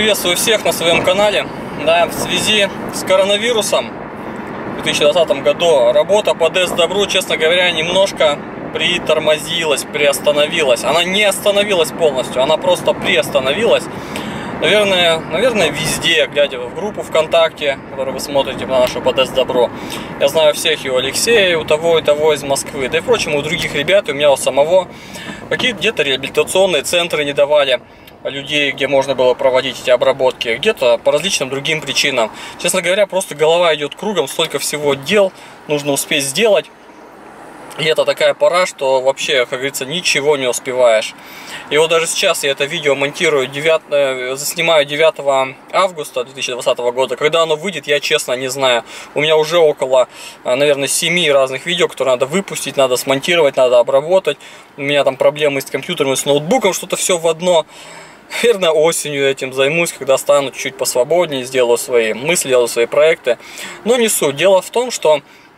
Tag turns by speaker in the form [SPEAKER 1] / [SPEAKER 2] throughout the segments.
[SPEAKER 1] Приветствую всех на своем канале. Да, в связи с коронавирусом в 2020 году работа по Дез-Добру, честно говоря, немножко притормозилась, приостановилась. Она не остановилась полностью, она просто приостановилась. Наверное, везде, глядя в группу ВКонтакте, которую вы смотрите на нашу по Дез-Добру. Я знаю всех, и у Алексея, и у того из Москвы. Да и, впрочем, у других ребят, и у меня у самого. Где-то реабилитационные центры не давали людей, где можно было проводить эти обработки, где-то по различным другим причинам. Честно говоря, просто голова идет кругом, столько всего дел нужно успеть сделать. И это такая пора, что вообще, как говорится, ничего не успеваешь. И вот даже сейчас я это видео монтирую, заснимаю 9 августа 2020 года. Когда оно выйдет, я честно не знаю. У меня уже около, наверное, 7 разных видео, которые надо выпустить, надо смонтировать, надо обработать. У меня там проблемы с компьютером и с ноутбуком, что-то все в одно. Наверное, осенью этим займусь, когда стану чуть посвободнее, сделаю свои мысли, сделаю свои проекты. Но не суть. Дело в том, что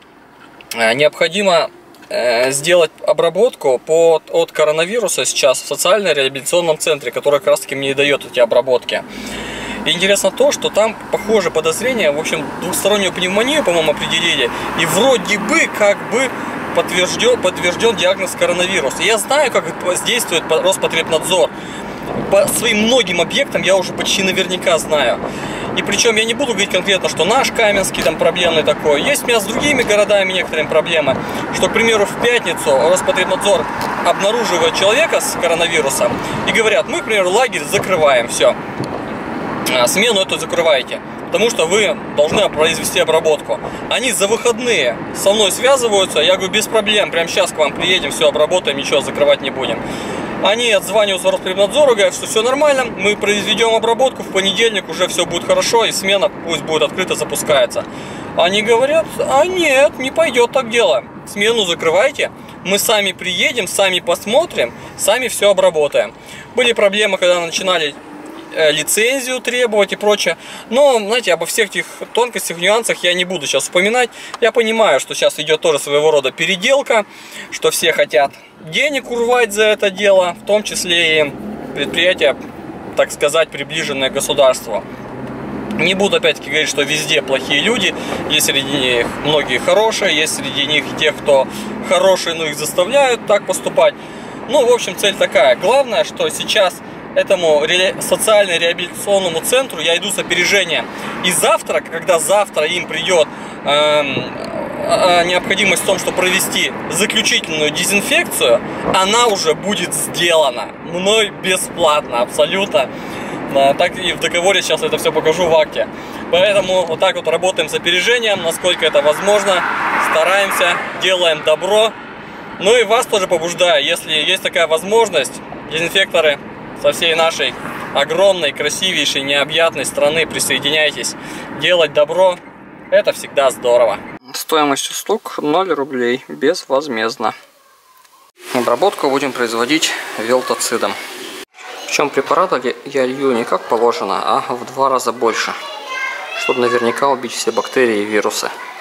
[SPEAKER 1] необходимо сделать обработку от коронавируса сейчас в социально-реабилитационном центре, который как раз таки мне и дает эти обработки. И интересно то, что там, похоже, подозрение, в общем, двухстороннюю пневмонию, по-моему, определили, и вроде бы как бы подтвержден диагноз коронавирус. И я знаю, как действует Роспотребнадзор. По своим многим объектам я уже почти наверняка знаю. И причем я не буду говорить конкретно, что наш Каменский там проблемный такой. Есть у меня с другими городами некоторые проблемы. Что, к примеру, в пятницу Роспотребнадзор обнаруживает человека с коронавирусом и говорят: мы, к примеру, лагерь закрываем, все. Смену эту закрываете, потому что вы должны произвести обработку. Они за выходные со мной связываются, я говорю: без проблем, прямо сейчас к вам приедем, все обработаем, ничего закрывать не будем. Они отзваниваются Роспотребнадзору, говорят, что все нормально, мы произведем обработку, в понедельник уже все будет хорошо, и смена пусть будет открыта, запускается. Они говорят: а нет, не пойдет так дело, смену закрывайте, мы сами приедем, сами посмотрим, сами все обработаем. Были проблемы, когда начинали лицензию требовать и прочее. Но, знаете, обо всех этих тонкостях, нюансах я не буду сейчас вспоминать. Я понимаю, что сейчас идет тоже своего рода переделка, что все хотят денег урвать за это дело, в том числе и предприятия, так сказать, приближенные к государству. Не буду опять-таки говорить, что везде плохие люди. Есть среди них многие хорошие, есть среди них тех, кто хорошие, но их заставляют так поступать. Ну, в общем, цель такая. Главное, что сейчас этому социально-реабилитационному центру я иду с опережением. И завтра, когда завтра им придет необходимость в том, чтобы провести заключительную дезинфекцию, она уже будет сделана мной бесплатно, абсолютно. Так и в договоре сейчас это все покажу в акте. Поэтому вот так вот работаем с опережением, насколько это возможно. Стараемся, делаем добро. Ну и вас тоже побуждаю, если есть такая возможность, дезинфекторы со всей нашей огромной, красивейшей, необъятной страны, присоединяйтесь. Делать добро — это всегда здорово. Стоимость услуг 0 рублей, безвозмездно. Обработку будем производить велтоцидом. Причем препарата я лью не как положено, а в 2 раза больше, чтобы наверняка убить все бактерии и вирусы.